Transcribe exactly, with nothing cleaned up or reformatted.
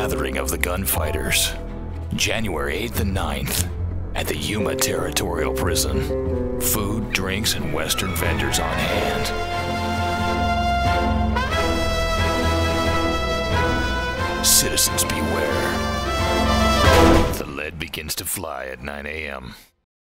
gathering of the Gunfighters, January eighth and ninth, at the Yuma Territorial Prison. Food, drinks, and Western vendors on hand. Citizens beware. The lead begins to fly at nine A M